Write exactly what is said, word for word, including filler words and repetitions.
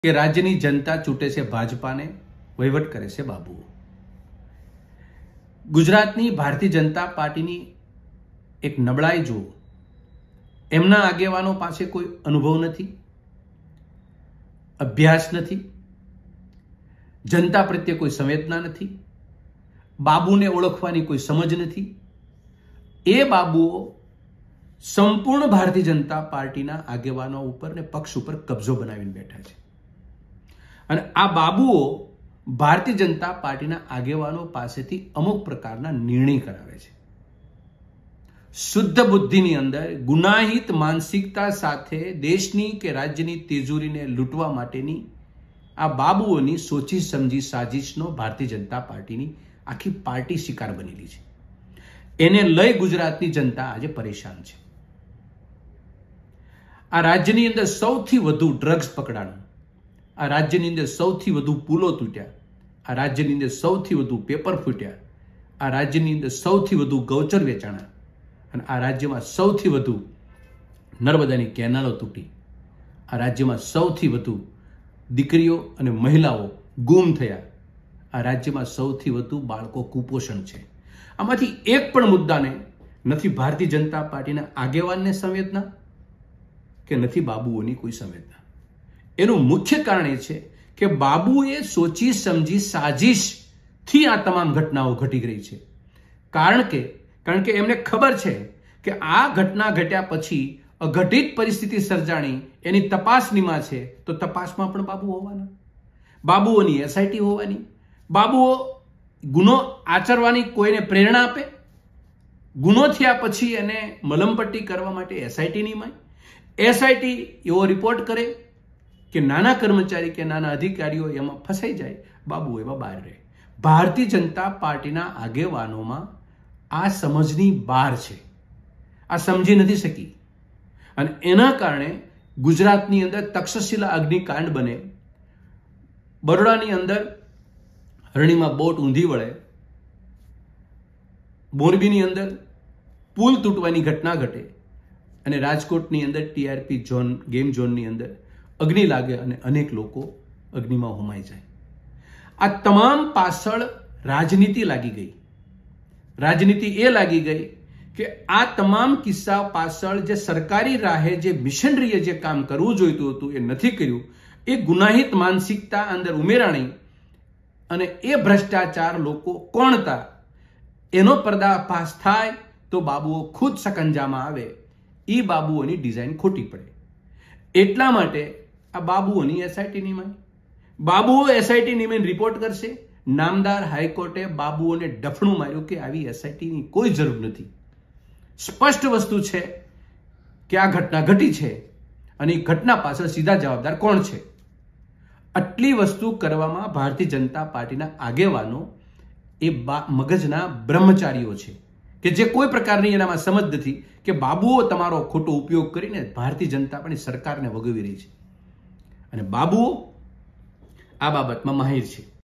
કે રાજ્યની જનતા ચૂંટે છે ભાજપાને, વહીવટ કરે છે બાબુઓ. ગુજરાતની ભારતીય જનતા પાર્ટીની એક નબળાઈ જુઓ. એમના આગેવાનો પાસે કોઈ અનુભવ નથી, અભ્યાસ નથી, જનતા પ્રત્યે કોઈ સંવેદના નથી, બાબુને ઓળખવાની કોઈ સમજ નથી. એ બાબુઓ સંપૂર્ણ ભારતીય જનતા પાર્ટીના આગેવાનો ઉપર ને પક્ષ ઉપર કબજો બનાવીને બેઠા છે. અને આ બાબુઓ ભારતીય જનતા પાર્ટીના આગેવાનો પાસેથી અમુક પ્રકારના નિર્ણય કરાવે છે. શુદ્ધ બુદ્ધિની અંદર ગુનાહિત માનસિકતા સાથે દેશની કે રાજ્યની તિજોરીને લૂંટવા માટેની આ બાબુઓની સોચી સમજી સાજિશનો ભારતીય જનતા પાર્ટીની આખી પાર્ટી શિકાર બનેલી છે. એને લઈ ગુજરાતની જનતા આજે પરેશાન છે. આ રાજ્યની અંદર સૌથી વધુ ડ્રગ્સ પકડાણું, આ રાજ્યની અંદર સૌથી વધુ પુલો તૂટ્યા, આ રાજ્યની અંદર સૌથી વધુ પેપર ફૂટ્યા, આ રાજ્યની અંદર સૌથી વધુ ગૌચર વેચાણા, અને આ રાજ્યમાં સૌથી વધુ નર્મદાની કેનાલો તૂટી, આ રાજ્યમાં સૌથી વધુ દીકરીઓ અને મહિલાઓ ગુમ થયા, આ રાજ્યમાં સૌથી વધુ બાળકો કુપોષણ છે. આમાંથી એક પણ મુદ્દાને નથી ભારતીય જનતા પાર્ટીના આગેવાનને સંવેદના કે નથી બાબુઓની કોઈ સંવેદના. એનું મુખ્ય કારણ એ છે કે બાબુએ સોચી સમજી સાજિશથી આ તમામ ઘટનાઓ ઘટી રહી છે. કારણ કે કારણ કે એમને ખબર છે કે આ ઘટના ઘટ્યા પછી અઘટિત પરિસ્થિતિ સર્જાણી એની તપાસનીમાં છે, તો તપાસમાં પણ બાબુ હોવાના, બાબુઓની એસઆઈટી હોવાની, બાબુઓ ગુનો આચરવાની કોઈને પ્રેરણા આપે, ગુનો થયા પછી એને મલમપટ્ટી કરવા માટે એસઆઈટી નિમાય, એસઆઈટી એવો રિપોર્ટ કરે કે નાના કર્મચારી કે નાના અધિકારીઓ એમાં ફસાઈ જાય, બાબુ એમાં બહાર રહે. ભારતીય જનતા પાર્ટીના આગેવાનોમાં આ સમજની બહાર છે, આ સમજી નથી શકી, અને એના કારણે ગુજરાતની અંદર તક્ષશિલા અગ્નિકાંડ બને, બરોડાની અંદર હરણીમાં બોટ ઊંધી વળે, મોરબીની અંદર પુલ તૂટવાની ઘટના ઘટે, અને રાજકોટની અંદર ટીઆરપી ઝોન ગેમ ઝોનની અંદર અગ્નિ લાગે અને અનેક લોકો અગ્નિમાં હોમાઈ જાય. આ તમામ પાછળ રાજનીતિ લાગી ગઈ. રાજનીતિ એ લાગી ગઈ કે આ તમામ કિસ્સા પાછળ જે સરકારી રાહે જે મિશનરીએ જે કામ કરવું જોઈતું હતું એ નથી કર્યું. એ ગુનાહિત માનસિકતા અંદર ઉમેરાણી અને એ ભ્રષ્ટાચાર લોકો કોણતા એનો પર્દાફાશ થાય તો બાબુઓ ખુદ સકંજામાં આવે. એ બાબુઓની ડિઝાઇન ખોટી પડે. એટલા માટે આ બાબુઓની એસઆઈટી નિમાય, બાબુઓ એસઆઈટી નિમાઈને રિપોર્ટ કરશે. નામદાર હાઈકોર્ટે બાબુઓને ડફણું માર્યું કે આવી એસઆઈટીની કોઈ જરૂર નથી. સ્પષ્ટ વસ્તુ છે કે આ ઘટના ઘટી છે અને એ ઘટના પાછળ સીધા જવાબદાર કોણ છે. આટલી વસ્તુ કરવામાં ભારતીય જનતા પાર્ટીના આગેવાનો એ મગજના બ્રહ્મચારીઓ છે કે જે કોઈ પ્રકારની એનામાં સમજ નથી કે બાબુઓ તમારો ખોટો ઉપયોગ કરીને ભારતીય જનતા પાર્ટી સરકારને વગોવી રહી છે, અને બાબુઓ આ બાબતમાં માહિર છે.